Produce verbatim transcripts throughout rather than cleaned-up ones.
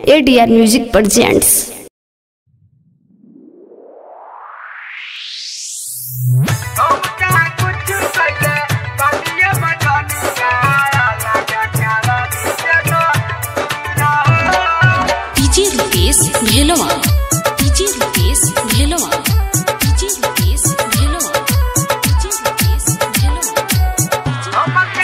ADR music presents. DJ Rupesh Bhelwa, DJ Rupesh Bhelwa, DJ Rupesh Bhelwa, DJ Rupesh Bhelwa.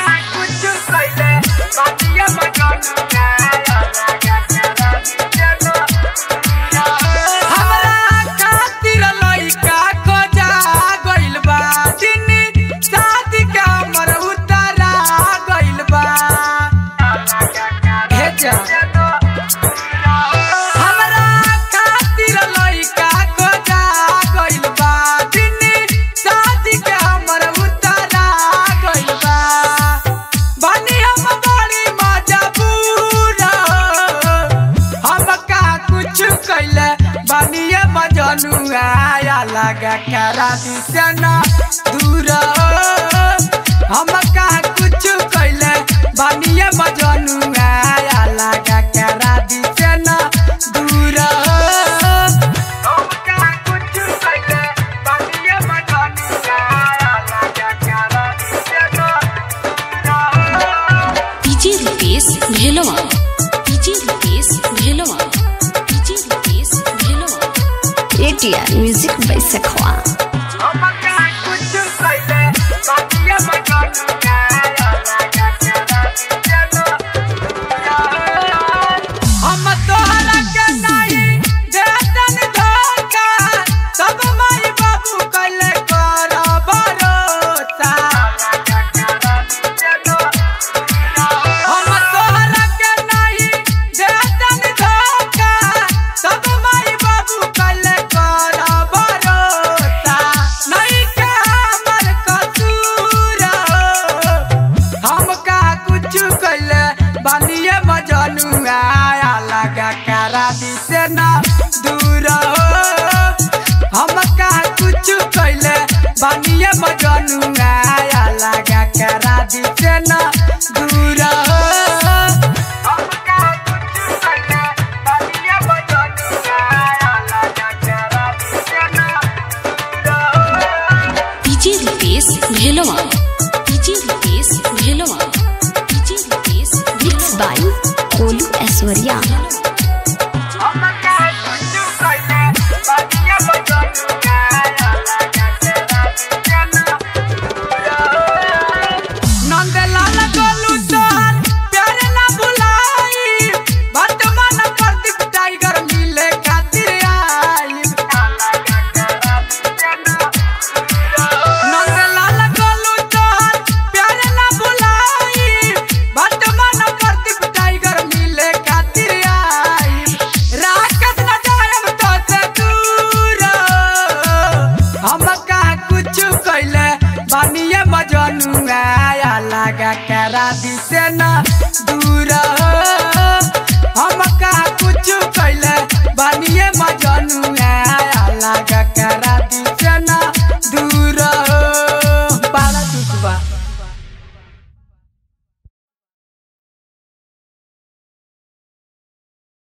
आया लगा करा दिसना दूर हम कहा कुछ कैले बानिए मजनू आया लगा करा दिसना दूर हम कहा कुछ कैले बानिए मजनू आया लगा करा दिसना दूर। DJ Rupesh Bhelwa, DJ Rupesh Bhelwa, DJ Rupesh Bhelwa. ADR music बैसखवा। बानिए मजनू आया लगा करा दिसना दूर हम कहा कुछ कैले बानिए मजनू आया लगा करा दिसना दूर हम कहा कुछ कैले बानिए मजनू आया लगा करा दिसना दूर। DJ Rupesh Bhelwa, DJ Rupesh Bhelwa, DJ Rupesh mix by Kolu Aishwarya. बानिए मजनू आया लगा करा दिसना दूर।